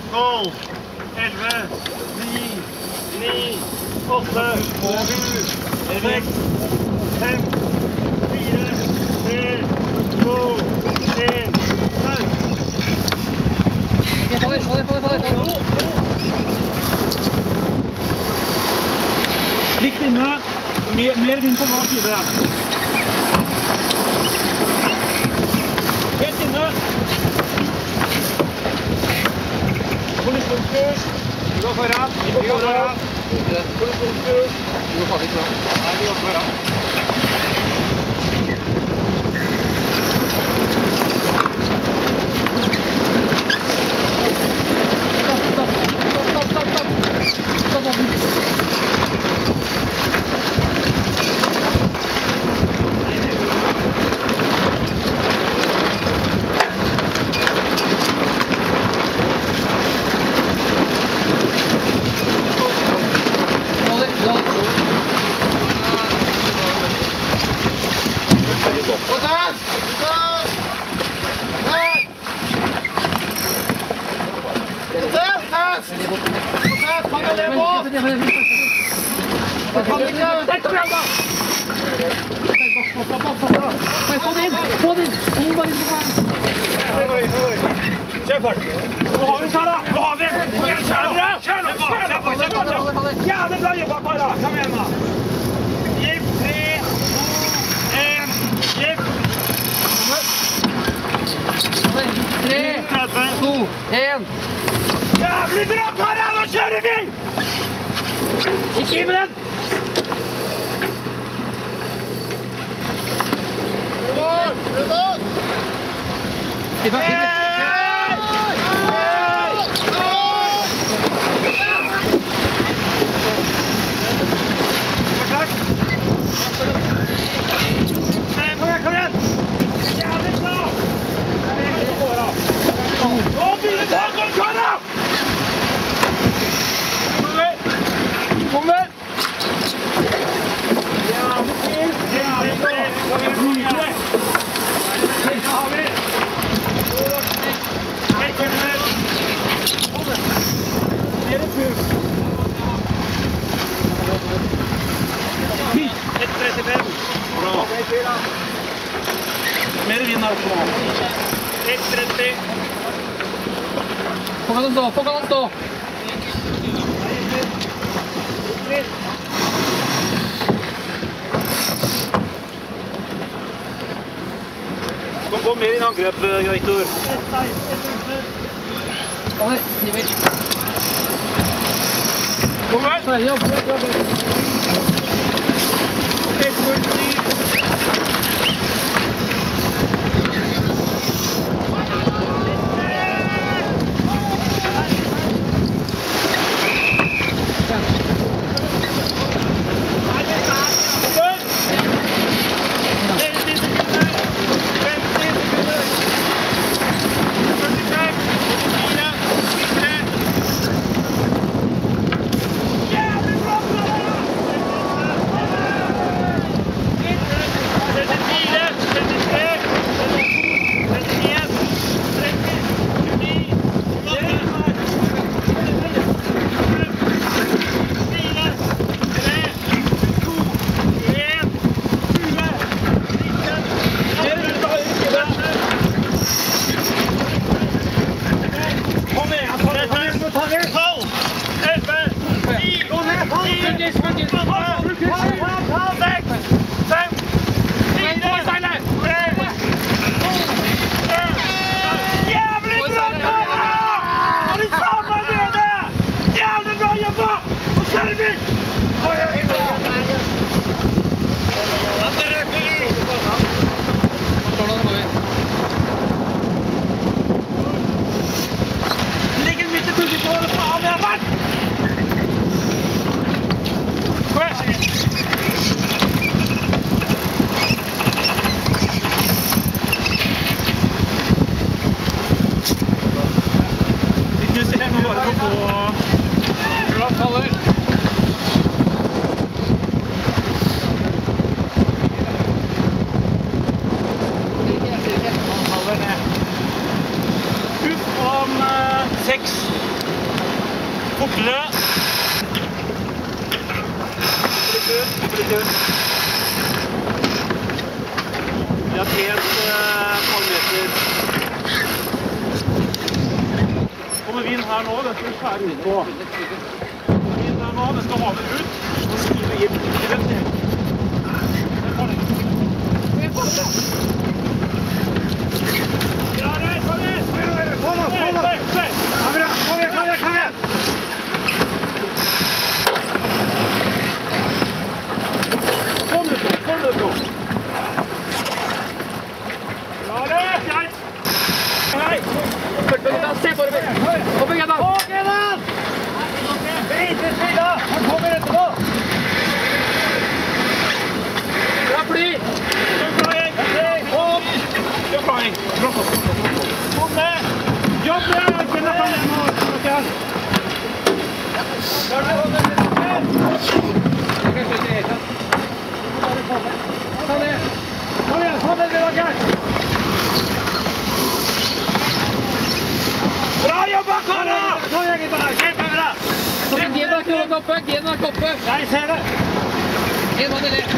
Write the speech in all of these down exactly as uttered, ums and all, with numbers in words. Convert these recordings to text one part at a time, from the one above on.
tolv, elleve, ni, ni, åtte, sju, seks, fem, fire, tre, to, en, fem. Få det, få det, få det, få det. Likt inne, mer, mer vind på hver side. Helt inne. Kollisjonskurs. Vi går foran. Vi går foran. Kollisjonskurs. Vi går faktisk fram. Nei, vi går foran. Kjør fart! Nå har vi Sara! Nå har vi! Kjør bra! Kjør nå! Kjør på! Kjør på! Jævlig bra jobba, Para! Kom igjen da! Gipp, tre, to, en, gipp! Tre, to, en. Jævlig bra, Para! Nå kjører vi! Ikke gi med den! I bakken. Mer vind her på. ett tretti. Hvor kan den stå? Hvor kan den stå? Kom på mer inn angrep, Viktor. Oi, Niver. Kom her. Så er det jobb, jobb, jobb. ett førti. Ut om uh, seks. Fortere. Litt ut. Vi har trent halvmeter. Kommer vi inn her nå, det skal vi skjære ut på. Kommer vi inn her nå, det skal ha det ut. Og skrive inn. Rett ned. Det tar det. Vi får det. Ja, det er sånn det. Kom igjen, kom igjen. Kom igjen, kom igjen, kom igjen. Kom det på, kom det på. Ja, det er greit. Hei. Se på det. Opp igjen da. Opp igjen da. Ikke sida. Han kommer etterpå. Bra fly. Kjør flying. Opp. Kjør flying. Dropp opp. Kom ned. Jobb ned. Ikke ned. Ok. Kjør ned. Ta ned. Kom igjen. Kom ned, Rakel. Bra jobba, Kara! Nå er jeg bare. Kjempebra. Gen er kronet oppe. Gen er oppe. Jeg ser det. En mann i det.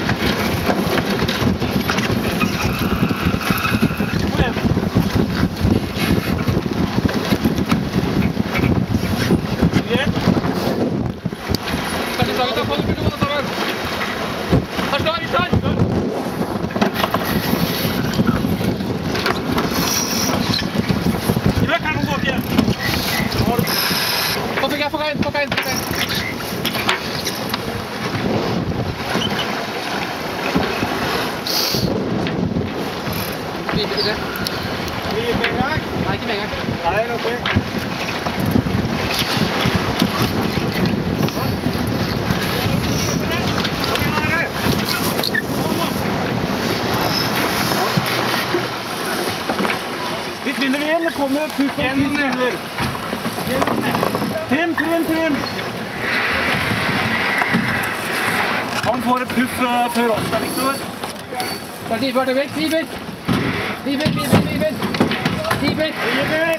Kom igjen. Greit. Kanskje slaget da. Kom, kom, kom, sammen. Her står, her står. Løk her nå, gå igjen. Kom, fikk jeg, få en, få en, få en. Ikke det. Vi gir med en gang. Nei, ikke med en gang. Nei, ok. Vi tvinner igjen, det kommer puff og tvinner. Trim, trim, trim. Han får et puff før oss, da, Victor. Ta tiber til vekk, tiber. Tiber, tiber, tiber. Tiber. Tiber.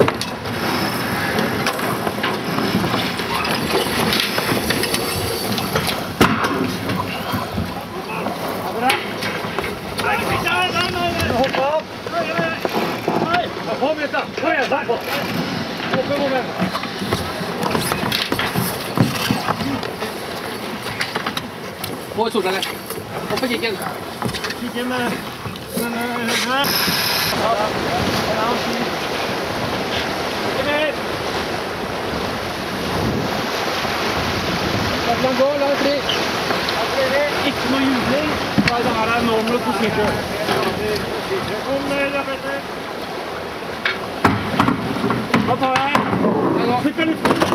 Hopp opp! Nei! Kom igjen, da! Kom igjen, der på! Oppe moment! På i solbriller. Opp i kikken. Kikken med den høyre. Ja, ja. Ikke mer! La den gå, la den fly. Ikke noe jubling. Nei, det her er enormt på snitt. Kom ned, da, Petter. Da tar jeg. Sikker luften.